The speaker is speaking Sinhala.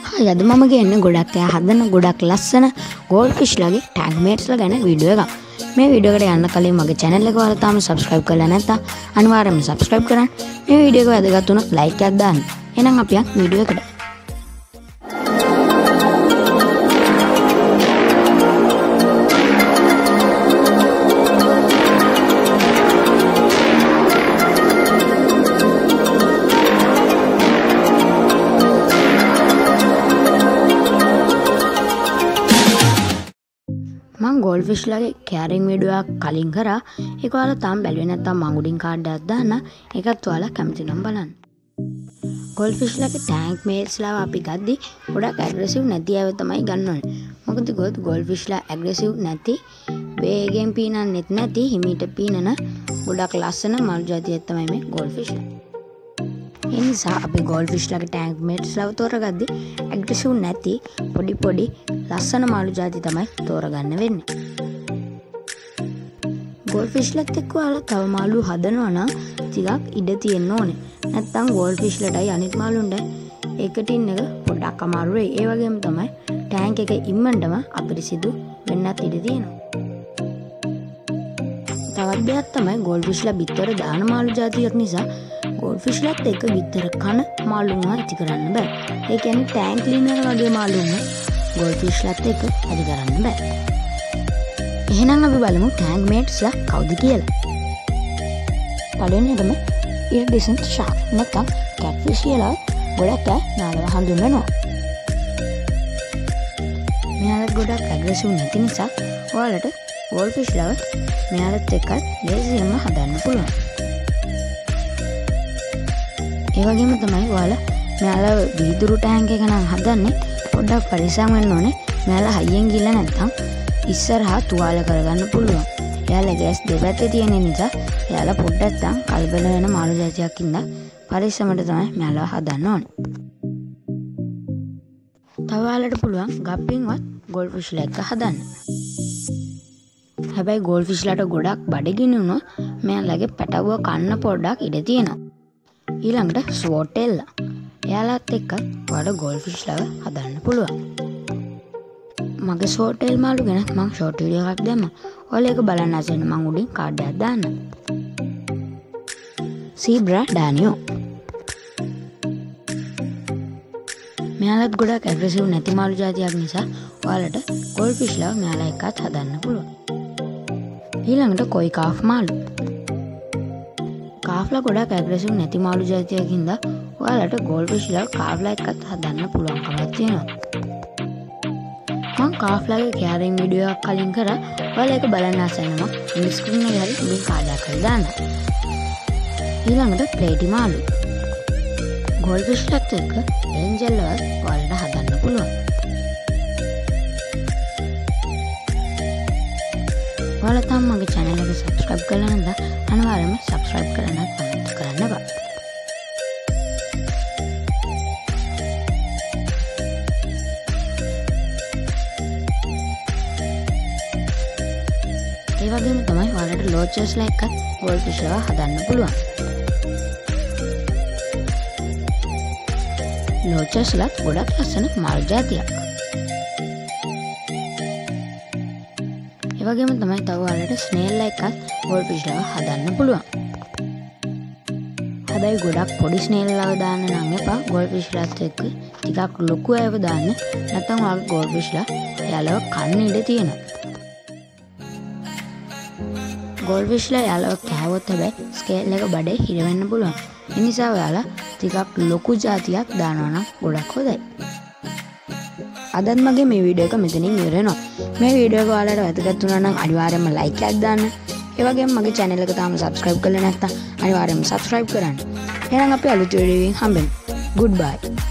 හා අද මම කියන්නේ ගොඩක් අය හදන ගොඩක් ලස්සන ගෝල්ඩ්ෆිෂ් ලගේ ටැග් මේට්ස්ලා ගැන වීඩියෝ එකක්. මේ වීඩියෝ එකට යන්න කලින් මගේ channel එක ඔයාලා තාම subscribe කරලා නැත්නම් අනිවාර්යයෙන්ම subscribe කරන්න. මේ වීඩියෝ එක වැදගත් වුණොත් like එකක් දාන්න. එහෙනම් අපි යන් වීඩියෝ එකට. මම ගෝල්ඩ්ෆිෂ් ලගේ කැරින් වීඩියෝ එකක් කලින් කරා. ඒක ඔයාලා තාම බැලුවේ නැත්නම් මම උඩින් කාඩ් එකක් දාන්න. ඒකත් ඔයාලා කැමති නම් බලන්න. ගෝල්ඩ්ෆිෂ් ලගේ ටැන්ක් මේල්ස්ලා අපි ගද්දි ගොඩක් ඇග්‍රෙසිව් නැති අයව තමයි ගන්න ඕනේ. මොකද ගෝල්ඩ්ෆිෂ්ලා ඇග්‍රෙසිව් නැති, වේගෙන් පීනන්නෙත් නැති, හිමීට පීනන ගොඩක් ලස්සන මල් జాතියක් තමයි මේ ගෝල්ඩ්ෆිෂ්ලා. ඒ නිසා අපි ගෝල්ඩ්ෆිෂ් ලගේ ටැන්ක් මේල්ස්ලා තෝරගද්දි ඇග්‍රෙසිව් නැති පොඩි ලස්සන මාළු ಜಾති තමයි තෝරගන්න වෙන්නේ. ගෝල්ඩ්ෆිෂ්ලත් එක්ක ඔයාලා තව මාළු හදනවා නම් ටිකක් ඉඩ තියෙන්න ඕනේ. නැත්තම් ගෝල්ඩ්ෆිෂ්ලටයි අනිත් මාළුන්ට එකටින් එක පොඩ්ඩක් අමාරු වෙයි. ඒ වගේම තමයි ටැන්ක් එක ඉම්මනටම අපිරිසිදු වෙන්නත් ඉඩ තියෙනවා. තවත් දෙයක් තමයි ගෝල්ඩ්ෆිෂ්ලා බිත්තර දාන මාළු ಜಾතියක් නිසා ගෝල්ඩ්ෆිෂ්ලත් එක්ක බිත්තර කන මාළුන්ව ඇති කරන්න බෑ. ඒ කියන්නේ ටැන්ක් ක්ලීනර් වගේ මාළුන්ව ගෝල්ඩ්ෆිෂ්ලත් එක්ක ඇති කරන්න බෑ. එහෙනම් අපි බලමු ටැන්ක් මේට්ස්ලා කවුද කියලා. පළවෙනියටම ඉරිඩිසන්ට් ෂාර්ක් නැත්නම් කැට්ෆිෂ් කියලා ගොඩක් අය නාමව හඳුන්වනවා. මෙයාලා ගොඩක් ඇග්‍රෙසිව් නැති නිසා ඔයාලට ගෝල්ඩ්ෆිෂ්ලාව මෙයාලත් එක්ක ලේසියෙන්ම හදන්න පුළුවන්. ඒ වගේම තමයි ඔයාලා මෙයාලා වීදුරු ටැන්ක් එක නම් හදන්නේ පොඩ්ඩක් පරිස්සම් වෙන්න ඕනේ. මෙයාලා හයියෙන් ගිහලා නැත්නම් ඉස්සරහා තුවාල කරගන්න පුළුවන්. එයාලා ගෑස් දෙපැත්තේ තියෙන නිසා එයාලා පොඩ්ඩක් තන් කලබල වෙන මාළු జాතියක් ඉඳලා පරිස්සමට තමයි මෙයාලා හදන්න ඕනේ. තව ඔයාලට පුළුවන් ගප්පින්වත් ගෝල්ඩ්ෆිෂ්ලා එක්ක හදන්න. හැබැයි ගෝල්ඩ්ෆිෂ්ලාට ගොඩක් බඩගිනි වුණොත් මෙයාලගේ පැටවුව කන්න පොඩ්ඩක් ඉඩ තියෙනවා. ඊළඟට ස්වෝටෙල්ලා. එයාලත් එක්ක ඔයාලට ගෝල්ඩ්ෆිෂ්ලාව හදන්න පුළුවන්. මගේ ස්වෝටෙල් මාළු ගැන මම ෂෝට් වීඩියෝ එකක් දැම්මා. ඔයාලා ඒක බලන්න ආසෙන්න මම උඩින් කාඩ් එකක් දාන්න. සීබ්‍රා ඩානියෝ. මෙයාලත් ගොඩක් ඇග්‍රෙසිව් නැති මාළු జాතියක් නිසා ඔයාලට ගෝල්ඩ්ෆිෂ්ලාව මෙයාලා එක්කත් හදන්න පුළුවන්. ඊළඟට කොයි කාෆ් මාළු. කාෆ්ලා ගොඩක් ඇග්‍රෙසිව් නැති මාළු జాතියක් හින්දා ඔයාලට ගෝල්ඩ්ෆිෂ්ලාව කාෆ්ලා එක්කත් හදන්න පුළුවන්කමක් තියෙනවා. මම කාෆ්ලාගේ කැරින් වීඩියෝ එකක් කලින් කරා. ඔයාලා ඒක බලන්න ආසෙන්නම මේ ස්ක්‍රීන් එකේ හරි උඩින් කාඩ් එකක් කරලා දාන්න. ඊළඟට ප්ලේටි මාළු. ගෝල්ඩ්ෆිෂ්ලාත් එක්ක ඒන්ජල් වල ඔයාලට හදන්න පුළුවන්. ඔයාලා තාම මගේ channel එක subscribe කරලා නැත්නම් අනිවාර්යයෙන්ම subscribe කරන්නත් අමතක කරන්න එපා. ඒ වගේම තමයි ඔයාලට ලෝචර්ස්ලා එක්ක ගෝල්ඩ්ෆිෂ්ලා හදන්න පුළුවන්. ලෝචර්ස්ලා ගොඩක් ලස්සන මාළු జాතියක්. ඒ වගේම තමයි තව ඔයාලට ස්නේල්ලා එක්ක ගෝල්ඩ්ෆිෂ්ලා හදන්න පුළුවන්. හැබැයි ගොඩක් පොඩි ස්නේල්ලාව දාන්න නම් එපා. ගෝල්ඩ්ෆිෂ්ලාත් එක්ක ටිකක් ලොකු අයව දාන්න. නැත්නම් ඔයාගේ ගෝල්ඩ්ෆිෂ්ලා එයාලව කන්න ඉඩ තියෙනවා. ගෝල්ඩ්ෆිෂ්ලා යාළුව කෑවොත් හැබැයි ස්කේල් එක බඩේ හිර වෙන්න පුළුවන්. ඒ නිසා ඔයාලා ටිකක් ලොකු జాතියක් දානවා නම් ගොඩක් හොඳයි. අදත් මගේ මේ වීඩියෝ එක මෙතනින් ඉවර වෙනවා. මේ වීඩියෝ එක ඔයාලට වැදගත් වුණා නම් අනිවාර්යයෙන්ම like එකක් දාන්න. ඒ වගේම මගේ channel එක තාම subscribe කරලා නැත්නම් අනිවාර්යයෙන්ම subscribe කරන්න. එහෙනම් අපි අලුත් වීඩියෝ එකකින් හම්බෙමු. Goodbye.